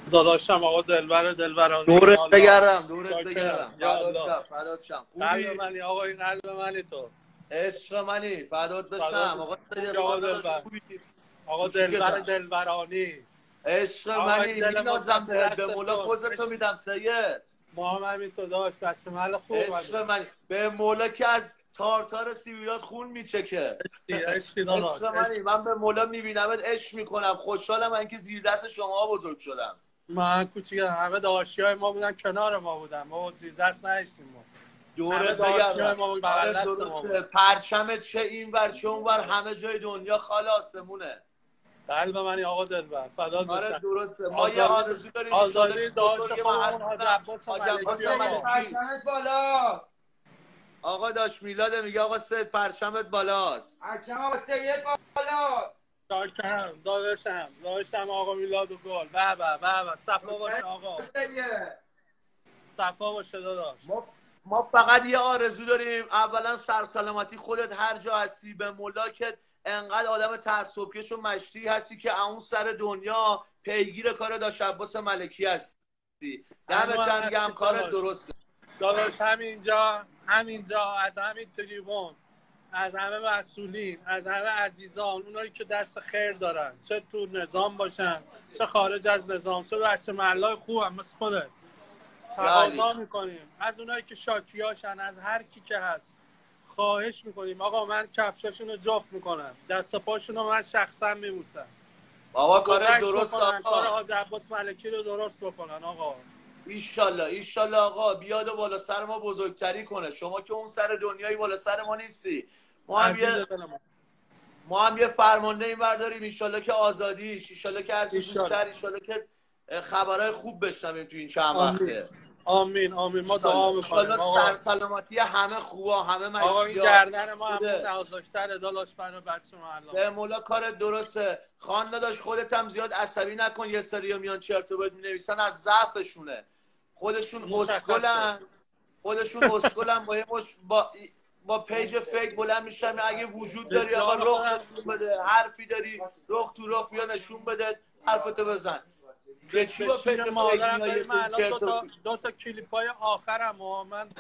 داداشم آقا دلبر دلبرانی دورت بگردم فدات شم قلب منی آقا، این قلب منی تو، عشق منی، فدات بشم آقا دلبر، آقا دلبر دلبرانی، عشق منی، می‌نازم بهت، به مولا پوزتو میدم سید. ما هم همینطور داشت بچه محل خوب. عشق منی، به مولا که از تارتار سیبیلات خون میچکه. عشق منی، من به مولا میبینمت عشق میکنم، خوشحالم من که زیر دست شما بزرگ شدم. من کوچیکه همه داشتیای ما بودن، کنار ما بودن، ما زیر دست نشتیم. ما دورت بگردم. آره درسته، پرچمت چه این ور چه اون ور همه جای دنیا خال آسمونه. قلب منی آقا دلبر، فدات بشم. آره درسته، ما یه آرزو داریم آزادی داشت خودمون حاج عباس ملکی. پرچمت بالاست آقا داش میلاده میگه آقا سید پرچمت بالاست. آقا سید بالاست. داشتم آقا میلاد و گل. به صفا باشه آقا، صفا باشه داداش. ما فقط یه آرزو داریم، اولا سرسلامتی خودت هر جا هستی، به مولا که انقدر آدم تعصبکش و مشتی هستی که اون سر دنیا پیگیر کار داش عباس ملکی هستی. دمت گرم، کار درسته داداش. همینجا از همین تریبون، از همه مسئولین، از همه عزیزان، اونایی که دست خیر دارن، چه تو نظام باشن چه خارج از نظام، چه بچه محلای خوبم مثل خودت، تقاضا میکنیم از اونایی که شاکیاشن، از هر کی که هست خواهش میکنیم آقا من کفشاشونو جفت میکنم، دست پاشونو من شخصا میبوسم. بابا کار درست کار حاج عباس ملکی رو درست بکنن آقا. ایشالله آقا بیاد و بالا سر ما بزرگتری کنه. شما که اون سر دنیایی بالا سر ما نیستی. ما هم یه فرمانده این برداریم، ایشالله که آزادیش، ایشالله که هرچی زودتر، ایشالله که خبرهای خوب بشنویم تو این چند وقته. آمین. ما دعا میکنیم سرسلامتی همه خوبا، همه مشتیا. آقا این گردن ما هم نوازاشتره داداش برای بچه محلا. به مولا کار درسته. خان داداش خودت هم زیاد عصبی نکن، یه سری میان چرت و پرت مینویسن از ضعفشونه. خودشون اسکلن با پیج فیک بلند میشن. اگه وجود داری آقا رخ نشون بده، حرفی داری رخ تو رخ بیا نشون بده، حرفتو بزن. به چی با پیج فیک میای؟ دو تا کلیپای آخرم و من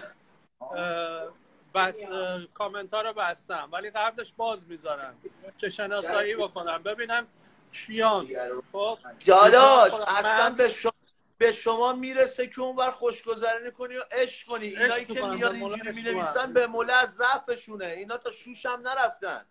کامنت ها رو بستم، ولی قبلش باز میذارم که شناسایی بکنم ببینم کیان. خب داداش اصلا به شما میرسه که اونور خوشگذرانی کنی و عشق کنی. اینایی که میان اینجوری مینویسن به مولا از ضعفشونه. اینا تا شوش هم نرفتن.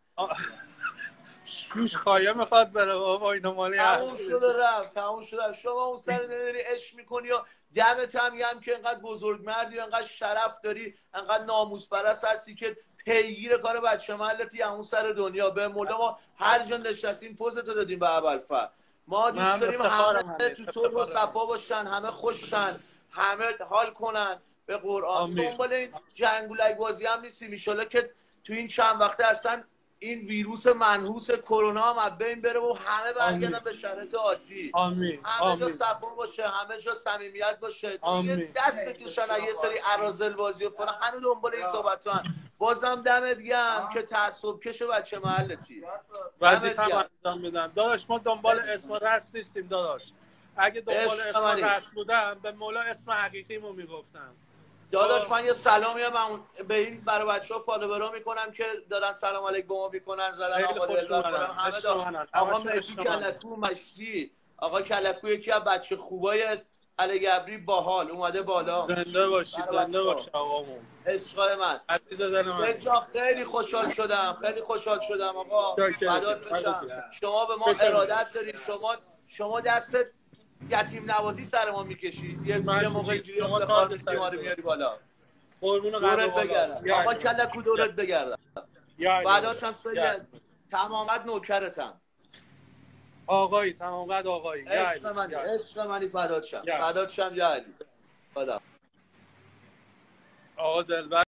شوش خواهیه میخواد بره بابا، اینا مالی تموم شده. شما اون سر داری عشق میکنی و دمت هم گرم که انقدر بزرگ مردی و انقدر شرف داری، انقدر ناموس پرست هستی که پیگیر کار بچه محلتی اون سر دنیا. به مولا ما هر جا نشستیم پوزتو دادیم به ابوالفضل. ما دوست داریم همه تو صلح و صفا باشن، همه خوشن، همه حال کنن. به قرآن دنبال این جنگولک بازی هم نیستیم. ان شاءالله که تو این چند وقته اصلا این ویروس منحوس کرونا هم از بین بره و همه برگردن به شرایط عادی. همه جا صفا باشه، همه جا صمیمیت باشه. دیگه دست بکشن یه سری اراذل بازی و فلان. هنوز دنبال این صحبتان. بازم دمت گرم که تعصب کش بچه محلتی. وظیفه‌ام انجام میدم داداش. ما دنبال اسم رسم نیستیم داداش. اگه دنبال اسم رسم بودم به مولا اسم حقیقیمو میگفتم. داداش من یه سلامی هم به این برای بچه‌ها فالوورا میکنم که دارن سلام علیک به ما میکنن، زدن آقا دلبر فلان. همه آقا مهدی کلکو مشتی، آقا کلکو یکی از بچه خوبای علی گبری باحال اومده بالا. زنده باشی آقامون. عشقای من عزیز دل من. خیلی خوشحال شدم آقا. فدات بشم. شما به ما ارادت دارید. شما دستت یتیم نواتی سر ما میکشید. یه موقع اینجوری افتخار میدی ما رو میاری بالا. دورت بگردم آقا کلکو، دورت بگردم. بعداش هم سید تمامت نوکرتم. آقایی تمامت آقایی. عشق منی فدات شم یا علی. خدا. آقا دلبر